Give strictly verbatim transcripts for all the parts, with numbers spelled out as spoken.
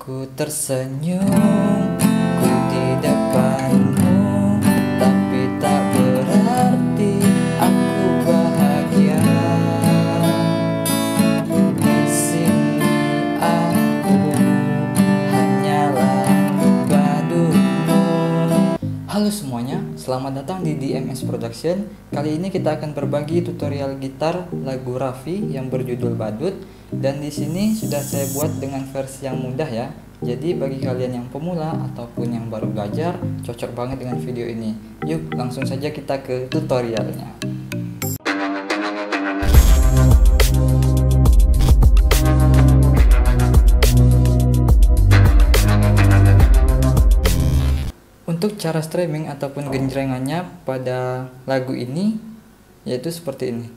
Ku tersenyum, ku di depanmu, tapi tak berarti aku bahagia. Di sini aku hanyalah badutmu. Halo semuanya, selamat datang di D M S Production. Kali ini kita akan berbagi tutorial gitar lagu Raffi yang berjudul Badut. Dan di sini sudah saya buat dengan versi yang mudah ya. Jadi bagi kalian yang pemula ataupun yang baru belajar, cocok banget dengan video ini. Yuk langsung saja kita ke tutorialnya. Untuk cara strumming ataupun genjrengannya pada lagu ini yaitu seperti ini.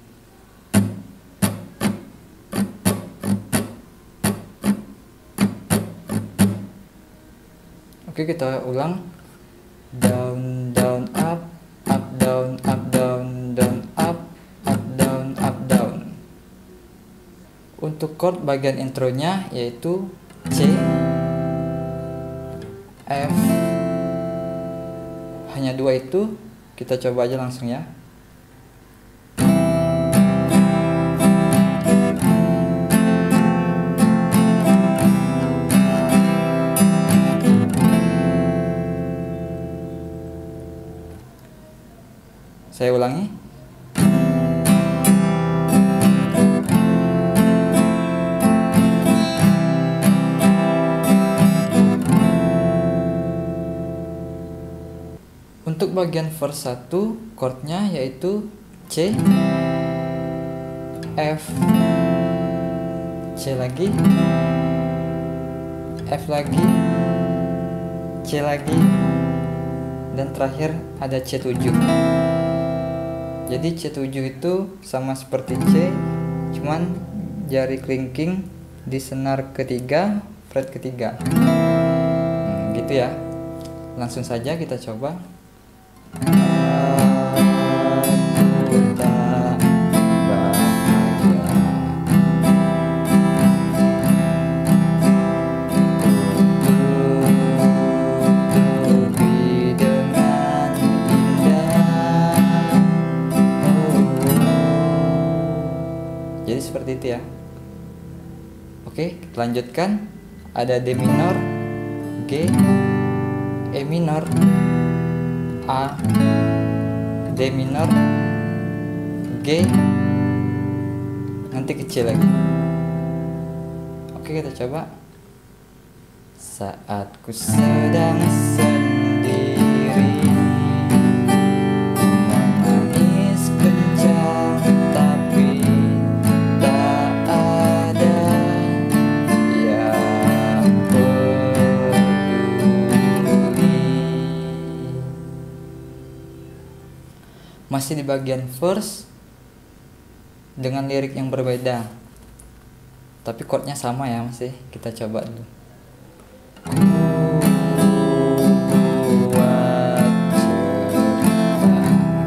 Oke, kita ulang. Down, down, up, up, down, up, down, down, up, up, down, up, down. Untuk chord bagian intronya yaitu C, F. Hanya dua itu, kita coba aja langsung ya. Saya ulangi. Untuk bagian verse satu, chordnya yaitu C, F, C lagi, F lagi, C lagi, dan terakhir ada C tujuh. Jadi C tujuh itu sama seperti C, cuman jari kelingking di senar ketiga, fret ketiga. Hmm, gitu ya. Langsung saja kita coba. Aku tak bahagia, tutupi dengan indah. Jadi seperti itu ya. Oke, kita lanjutkan. Ada D minor, G, E minor, A, D minor, G, nanti kecil lagi. Oke, kita coba. Saat ku sedang sendiri, menangis kencang, tapi tak ada yang peduli. Masih di bagian verse dengan lirik yang berbeda, tapi chordnya sama ya, masih. Kita coba dulu. Buat cerita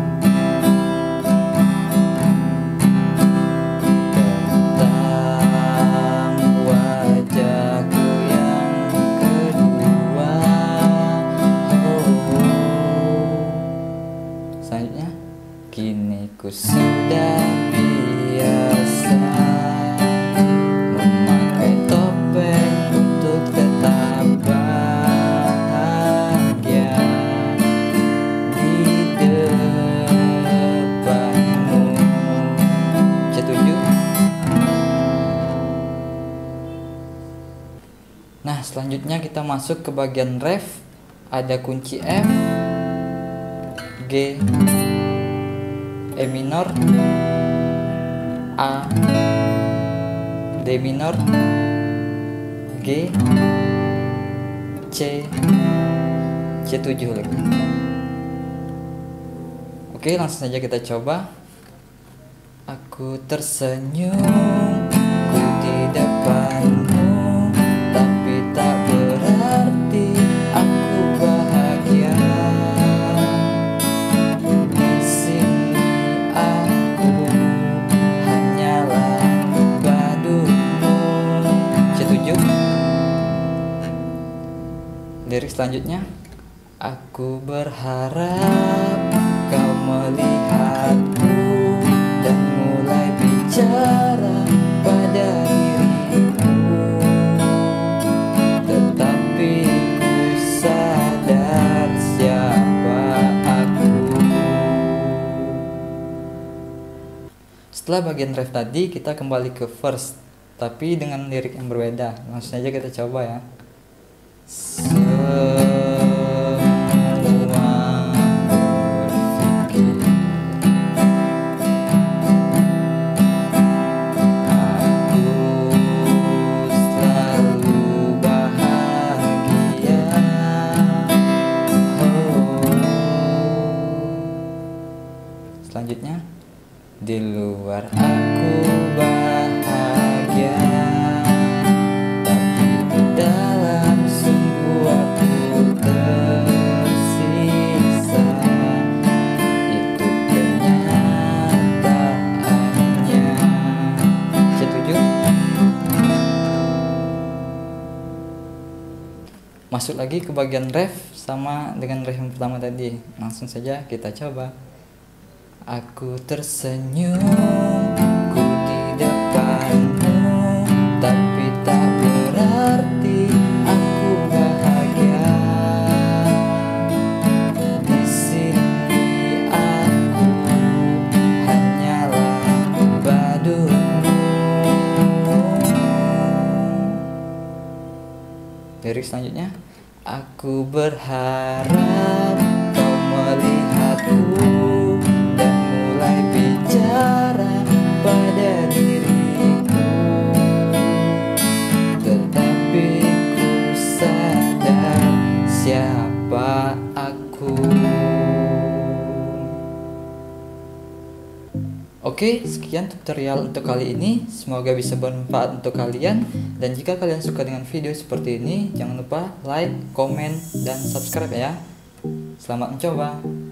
tentang wajahku yang kedua. Oh, selanjutnya. Kini ku sudah biasa memakai topeng untuk tetap bahagia di depanmu. C tujuh. Nah, selanjutnya kita masuk ke bagian ref. Ada kunci F, G, E minor, A, D minor, G, C, C tujuh lagi. Oke, langsung saja kita coba. Aku tersenyum, ku di depanmu, tapi tak berarti aku bahagia. Di sini aku hanyalah badutmu. C tujuh. Lirik selanjutnya, aku berharap kau melihatku dan mulai bicara pada diriku, tetapi ku sadar siapa aku. Setelah bagian ref tadi, kita kembali ke verse, tapi dengan lirik yang berbeda. Langsung aja kita coba ya. Semua berpikir aku selalu bahagia. Oh. Selanjutnya, di luar aku bahagia, tapi di dalam sungguh aku tersisa. Itu kenyataannya. Setuju? Masuk lagi ke bagian ref sama dengan ref yang pertama tadi. Langsung saja kita coba. Aku tersenyum ku di depanmu, tapi tak berarti aku bahagia. Di sini aku hanyalah badutmu. Lirik selanjutnya, aku berharap kau melihatku dan mulai bicara pada diriku, tetapi ku sadar siapa aku. Oke, sekian tutorial untuk kali ini. Semoga bisa bermanfaat untuk kalian. Dan jika kalian suka dengan video seperti ini, jangan lupa like, komen, dan subscribe ya. Selamat mencoba.